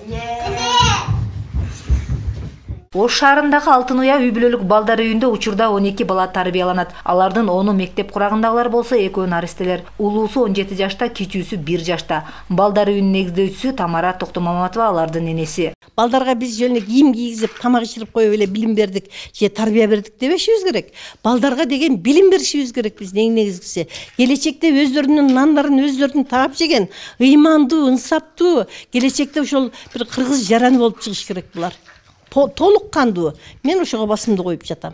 Ош шаарындагы Алтын Уя үй бүлөлүк балдар үйүндө учурда 12 бала тарбияланат. Алардын 10-у мектеп курагындагылар болсо, 2-өө наристелер. Улуусу 17 жашта, кичүүсү 1 жашта. Балдар үйүнүн негиздөөчүсү Тамара Токтомаматова алардын энеси. Балдарга биз жөнү кийим кийгизип, тамак ичирип коюп эле билим бердик, же тарбия бердик дебешибиз керек. Балдарга деген билим беришибиз керек биз эң негизгиси. Келечекте өздөрүнүн нандарын өздөрүнүн таап жеген, ыймандуу, ынсаптуу, келечекте ошол бир кыргыз жараны болуп чыгыш керек булар. Толук кандуу. Мен ошого басымды коюп жатам.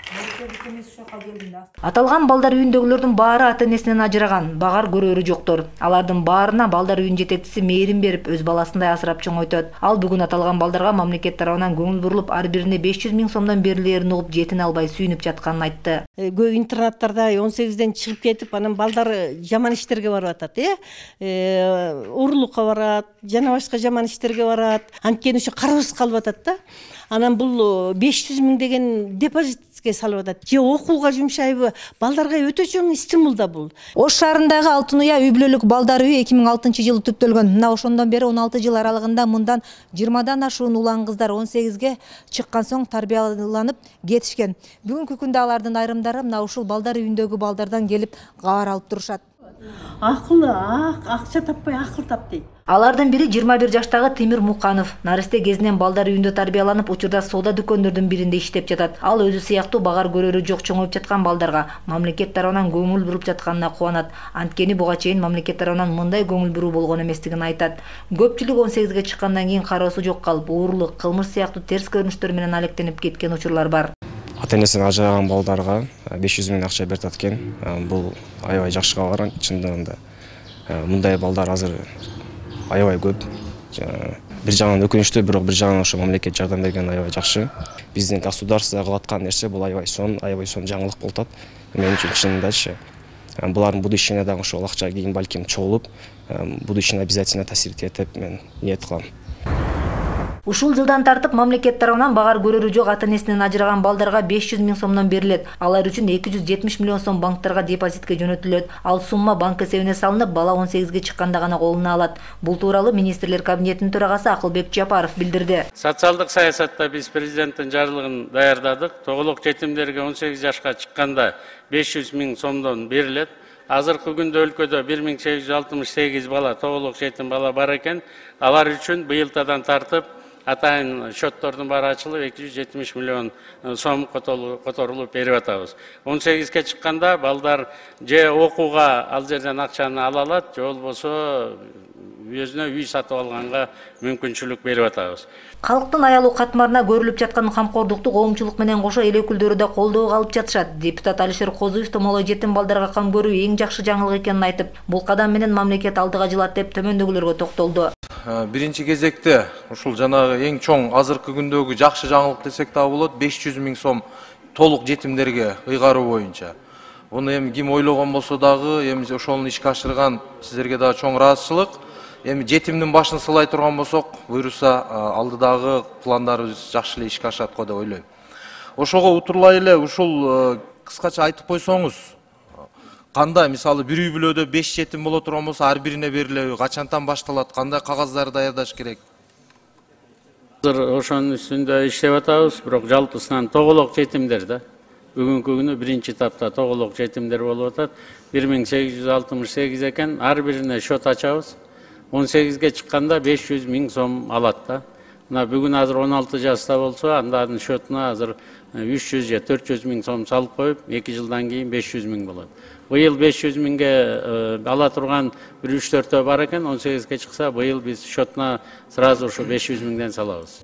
Аталган балдар үйүндөгүлөрдүн баары ата-энесинен ажыраган, багар көрөрү жоктор. Алардын баарына балдар үйүнүн жетекчиси мээрим берип, өз баласындай асырап чоңойтот. Ал бүгүн аталган балдарга мамлекет тарабынан көңүл бурулуп, ар бирине 500 000 сомдон берилерин угуп, жетине албай сүйүнүп жатканын айтты. Көп интернаттарда 18ден чыгып кетип, анан балдар жаман иштерге барып атат, урлукка барат, жана башка жаман иштерге барат. Анткени ошо карабыз калып атат да. Анан бул 500 000 деген депозитке салып атат. Же окууга жумшайбы? Балдарга өтө чоң стимул да бул. Ош шаарындагы Алтын Уя үй бүлөлүк балдар үйү 2006-жылы түптөлгөн. Мына ошондон бери 16 жыл аралыгында мындан 20дан ашуун улан кыздар 18ге чыккан соң тарбияланып кетишкен. Бүгүнкү күндө алардын айрымдары мына ушул балдар үйүндөгү балдардан келип кабар алып турушат. Акча таппай акыл тап дейт. Алардын бири 21 жаштагы Темир Муканов. Наристе кезинен балдар үйүндө тарбияланып, учурда соода дүкөндөрдүн биринде иштеп жатат. Ал өзү сыяктуу багар көрөрү жок чоңоюп жаткан балдарга мамлекет тарабынан көңүл буруп жатканына кубанат. Анткени буга чейин мамлекет тарабынан мындай көңүл буруу болгон эместигин айтат. Көпчүлүк 18ге чыккандан кийин кароосу жок калып, уурлук, кылмыш сыяктуу терс көрүнүштөр менен алектенип кеткен учурлар бар. Ата-энесинен ажыраган балдарга 500 000 акча берип аткан. Бул аябай жакшы кабар. Чындыгында мындай балдар азыр аябай көп. Бир жагынан өкүнүчтүү, бирок бир жагынан ошо мамлекет жардам берген аябай жакшы. Биздин государство кылып аткан нерсе бул аябай сон жаңылык болуп атат. Мен үчүн чынындачы булардын будущийне дагы ошол акча кийин балким чогулуп, будущийне обязательно таасир этет деп мен ниет кылам. Ушул жылдан тартып мамлекет тарабынан багар көрөрү жок ата-энесинен ажыраган балдарга 500 000 сомдон берилет. Алар үчүн 270 миллион сом банктарга депозитке жөнөтүлөт. Ал сумма банк эсебине салынып, бала 18ге чыкканда гана колуна алат. Бул тууралуу министрлер кабинетинин төрагасы Акылбек Жапаров билдирди. Социалдык саясатта биз президенттин жарлыгын даярдадык. Тоголок жетимдерге 18 жашка чыкканда 500 000 сомдон берилет. Азыркы күндө өлкөдө 1868 бала тоголок жетим бала бар экен. Алар үчүн быйылтадан тартып атайын счеттордун баары ачылып 270 миллион сом которулуп берип атабыз. 18ге чыкканда балдар же окууга ал жерден акчаны ала алат, же болбосо өзүнө үй сатып алганга мүмкүнчүлүк берип атабыз. Калктын аялуу катмарына көрүлүп жаткан камкордукту коомчулук менен кошо эл өкүлдөрү да колдоого алып жатышат. Депутат Алишер Козуев томолой жетим балдарга кам көрүү эң жакшы жаңылык экенин айтып, бул кадам менен мамлекет алдыга жылат деп төмөндөгүлөргө токтолду. Биринчи кезекте ушул жанагы эң чоң азыркы күндөгү жакшы жаңылык десек дагы болот, 500 000 сом толук жетимдерге ыйгаруу боюнча. Буну эми ким ойлогон болсо дагы, эми ошону ишке ашырган сиздерге дагы чоң ыраазычылык. Эми жетимдин башын сылай турган болсок, буйруса алдыдагы пландарыбыз жакшы эле ишке ашат го деп ойлойм. Ошого утурлай эле ушул кыскача айтып койсоңуз, кандай мисалы бир үй бүлөдө 5 жетим боло турган болсо, ар бирине берилеби, качантан башталат, кандай кагаздарды даярдаш керек? Азыр ошонун үстүндө иштеп атабыз, бирок жалпысынан тоголок жетимдер да. Бүгүнкү күнү биринчи этапта тоголок жетимдер болуп атат. 1868 экен, ар бирине счет ачабыз. 18ге чыкканда 500 000 сом алат да. Мына бүгүн азыр 16 жашта болсо, андан счетуна азыр 300 же 400 000 сом салып коюп, 2 жылдан кийин 500 000 болот. Быйыл 500 000ге ала турган бир 3-4 бар экен, 18ге чыкса, быйыл биз счетуна сразу ушу 500 000ден салабыз.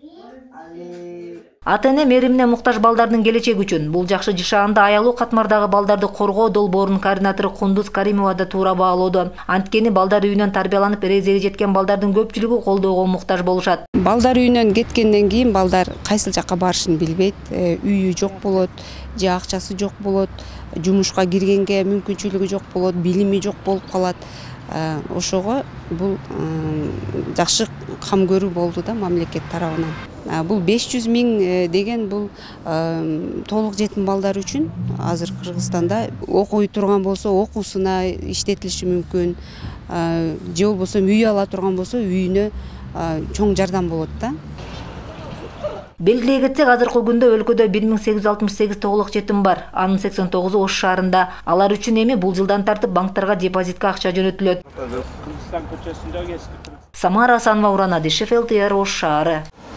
Ата-эне меримине муктаж балдардын келечеги үчүн бул жакшы жашаганды аялуу катмардагы балдарды коргоо долбоорунун координатору Кундуз Каримова да туура баалоодо. Анткени балдар үйүнөн тарбияланып эрезеги жеткен балдардын көпчүлүгү колдоого муктаж болушат. Балдар үйүнөн кеткенден кийин балдар кайсыл жакка барышын билбейт, үйү жок болот, же акчасы жок болот, жумушка киргенге мүмкүнчүлүгү жок болот, билими жок болуп калат. Ошого бул жакшы кам көрүү болду да мамлекет тарабынан. Бул 500 000 деген бул толук жетим балдар үчүн азыр Кыргызстанда окуй турган болсо окуусуна иштетилиши мүмкүн. Же болбосо үй ала турган болсо үйүнө чоң жардам болот да. Белгилей кетсек, азыркы күндө өлкөдө 1868 тоголук жетим бар. Анын 89-у Ош шаарында. Алар үчүн эми бул жылдан тартып банктарга депозитке акча жөнөтүлөт. Самара Асанова, Уран Адишев, ЛТР, Ош шаары.